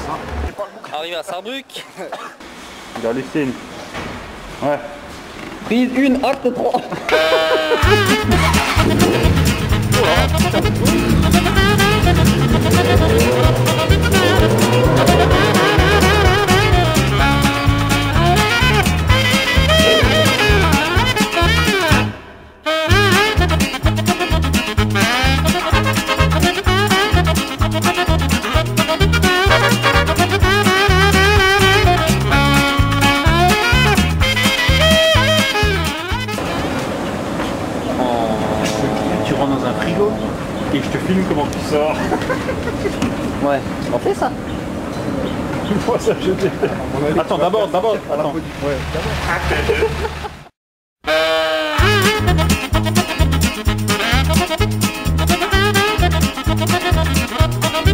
Arrivé à Sarrebruck. Il a laissé une. Ouais. Prise 1, acte 3. Tu rentres dans un frigo et je te filme comment tu sors. Ouais, on fait ça. Moi ça je déteste. Attends, d'abord, attends. Ouais, d'abord.